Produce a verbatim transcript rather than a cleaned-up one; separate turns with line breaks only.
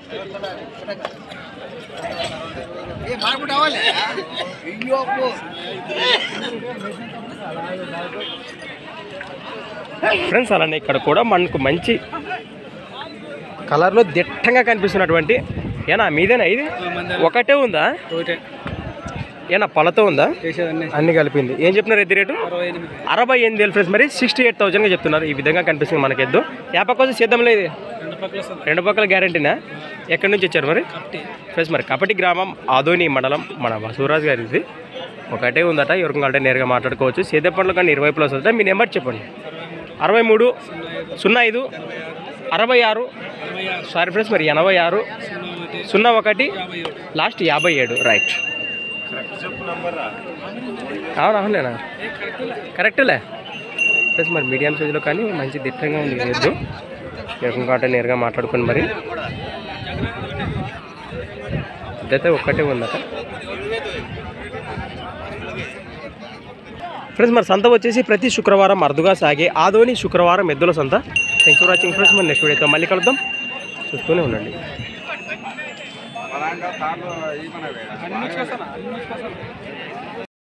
Friends అలానే ఇక్కడ కూడా మనకు మంచి కలర్లో దిట్టంగా కనిపిస్తున్నటువంటి ఏనా మీదేనా ఇది ఒకటే ఉందా ఏనా పొలతో ఉందా అన్ని కలిపింది ఏం చెప్తున్నారు ఎద్దు రేటు అరవై ఎనిమిది వేలు ఫ్రెండ్స్ మరి సిక్స్టీ ఎయిట్ థౌసండ్గా చెప్తున్నారు ఈ విధంగా కనిపిస్తుంది మనకి ఎద్దు ఏ పక్క వచ్చి సిద్ధం లేదు రెండు పక్కల గ్యారంటీనా ఎక్కడి నుంచి వచ్చారు మరి ఫ్రెండ్స్ మరి కపటి గ్రామం ఆదోని మండలం మన బసవరాజు గారిది ఒకటే ఉందట ఎవరికి అంటే నేరుగా మాట్లాడుకోవచ్చు సేద్య పనులు కానీ ఇరువైపులో వస్తుందా మీ నెంబర్ చెప్పండి అరవై మూడు సున్నా ఐదు అరవై ఆరు సారీ ఫ్రెండ్స్ మరి ఎనభై ఆరు సున్నా ఒకటి లాస్ట్ యాభై ఏడు రైట్ అవును అవునులేనా కరెక్ట్లే ఫ్రెండ్స్ మరి మీడియం సైజులో కానీ మంచి దిట్టంగా ఉంది ఎద్దు ఎవరికంటే నేరుగా మాట్లాడుకోండి మరి ఇదైతే ఒక్కటే ఉందట ఫ్రెండ్స్ మరి సంత వచ్చేసి ప్రతి శుక్రవారం అరుదుగా సాగే ఆదోని శుక్రవారం ఎద్దుల సంత థ్యాంక్స్ ఫర్ వాచింగ్ ఫ్రెండ్స్ మరి నెక్స్ట్ వీడియోతో మళ్ళీ కలుద్దాం చూస్తూనే ఉండండి.